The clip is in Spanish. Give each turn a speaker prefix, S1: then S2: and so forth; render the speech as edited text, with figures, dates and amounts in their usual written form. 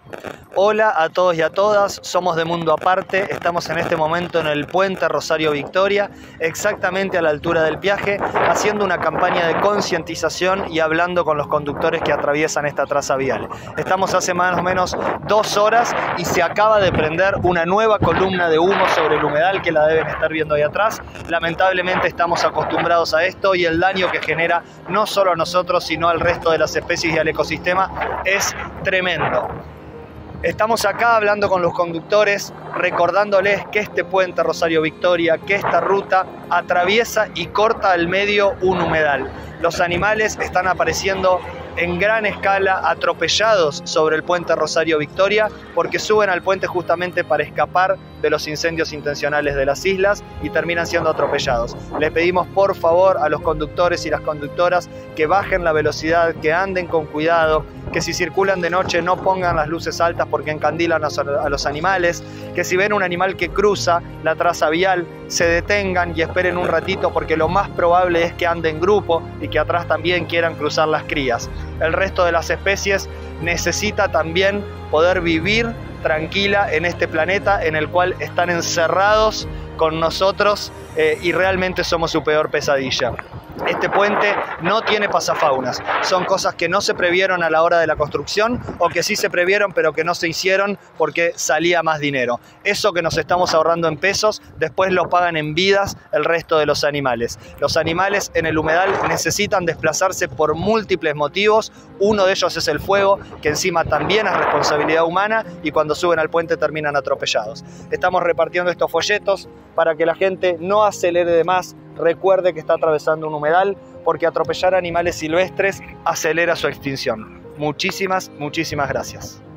S1: Hola a todos y a todas, somos de Mundo Aparte, estamos en este momento en el puente Rosario Victoria, exactamente a la altura del Piaje, haciendo una campaña de concientización y hablando con los conductores que atraviesan esta traza vial. Estamos hace más o menos 2 horas y se acaba de prender una nueva columna de humo sobre el humedal que la deben estar viendo ahí atrás. Lamentablemente estamos acostumbrados a esto y el daño que genera no solo a nosotros sino al resto de las especies y al ecosistema es tremendo. Estamos acá hablando con los conductores, recordándoles que este puente Rosario Victoria, que esta ruta atraviesa y corta al medio un humedal. Los animales están apareciendo en gran escala atropellados sobre el puente Rosario Victoria porque suben al puente justamente para escapar de los incendios intencionales de las islas y terminan siendo atropellados. Les pedimos por favor a los conductores y las conductoras que bajen la velocidad, que anden con cuidado, que si circulan de noche no pongan las luces altas porque encandilan a los animales, que si ven un animal que cruza la traza vial se detengan y esperen un ratito porque lo más probable es que ande en grupo y que atrás también quieran cruzar las crías. El resto de las especies necesita también poder vivir tranquila en este planeta en el cual están encerrados con nosotros y realmente somos su peor pesadilla. Este puente no tiene pasafaunas, son cosas que no se previeron a la hora de la construcción o que sí se previeron pero que no se hicieron porque salía más dinero. Eso que nos estamos ahorrando en pesos, después lo pagan en vidas el resto de los animales. Los animales en el humedal necesitan desplazarse por múltiples motivos, uno de ellos es el fuego, que encima también es responsabilidad humana y cuando suben al puente terminan atropellados. Estamos repartiendo estos folletos para que la gente no acelere de más, recuerde que está atravesando un humedal porque atropellar animales silvestres acelera su extinción. Muchísimas gracias.